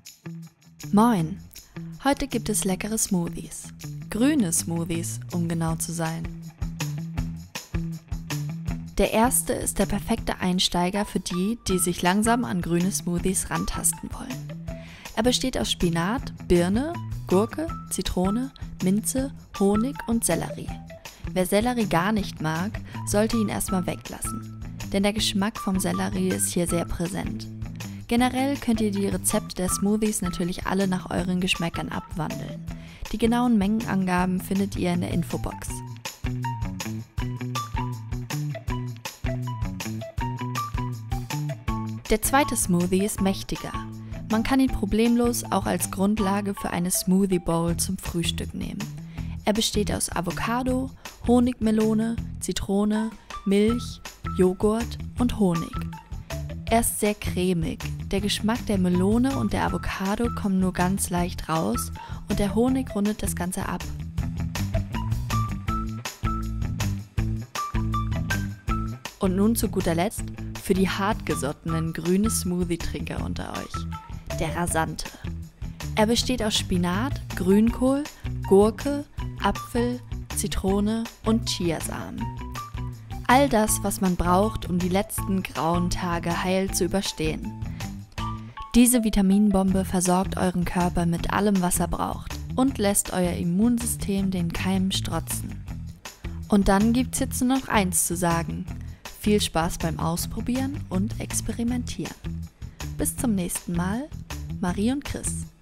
Moin! Heute gibt es leckere Smoothies. Grüne Smoothies, um genau zu sein. Der erste ist der perfekte Einsteiger für die, die sich langsam an grüne Smoothies rantasten wollen. Er besteht aus Spinat, Birne, Gurke, Zitrone, Minze, Honig und Sellerie. Wer Sellerie gar nicht mag, sollte ihn erstmal weglassen, denn der Geschmack vom Sellerie ist hier sehr präsent. Generell könnt ihr die Rezepte der Smoothies natürlich alle nach euren Geschmäckern abwandeln. Die genauen Mengenangaben findet ihr in der Infobox. Der zweite Smoothie ist mächtiger. Man kann ihn problemlos auch als Grundlage für eine Smoothie Bowl zum Frühstück nehmen. Er besteht aus Avocado, Honigmelone, Zitrone, Milch, Joghurt und Honig. Er ist sehr cremig. Der Geschmack der Melone und der Avocado kommen nur ganz leicht raus und der Honig rundet das Ganze ab. Und nun zu guter Letzt für die hartgesottenen grünen Smoothie-Trinker unter euch. Der rasante. Er besteht aus Spinat, Grünkohl, Gurke, Apfel, Zitrone und Chiasamen. All das, was man braucht, um die letzten grauen Tage heil zu überstehen. Diese Vitaminbombe versorgt euren Körper mit allem, was er braucht und lässt euer Immunsystem den Keimen strotzen. Und dann gibt's jetzt nur noch eins zu sagen. Viel Spaß beim Ausprobieren und Experimentieren. Bis zum nächsten Mal, Marie und Chris.